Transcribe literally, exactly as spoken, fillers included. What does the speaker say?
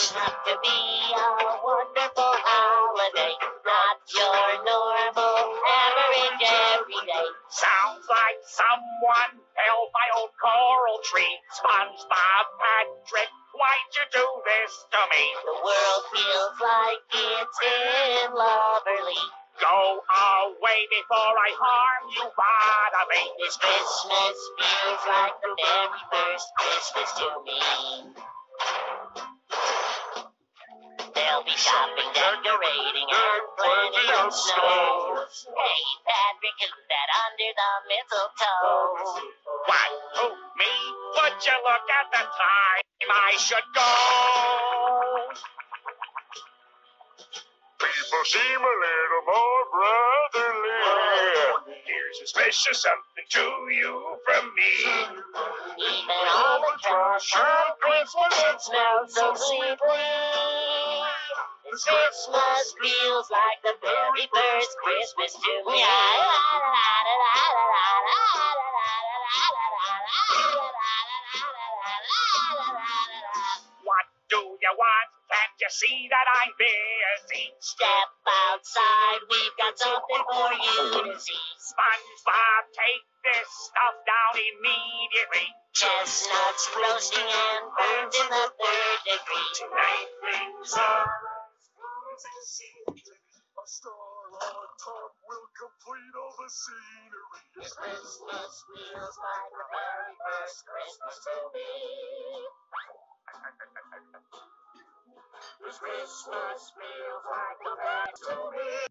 up to be a wonderful holiday, not your normal average everyday. Sounds like someone felled my old coral tree. SpongeBob, Patrick, why'd you do this to me? The world feels like it's in Loverly. Go away before I harm you, bother me. This Christmas feels like the very first Christmas to me. There'll be shopping, decorating, and plenty of snow. Hey, Patrick, who's that under the mistletoe? What? Who? Me? Would you look at the time I should go? People seem a little more brotherly. Here's a special something to you from me. Even all the trash on Christmas, it smells so sweetly. This Christmas feels like the very first Christmas to me. What do you want? Can't you see that I'm busy? Step outside, we've got something for you to see. SpongeBob, take this stuff down immediately. Chestnuts roasting and burns in the third degree. Tonight things are A star on top will complete all the scenery. This Christmas feels like the very first Christmas to me. This Christmas feels like the very to me.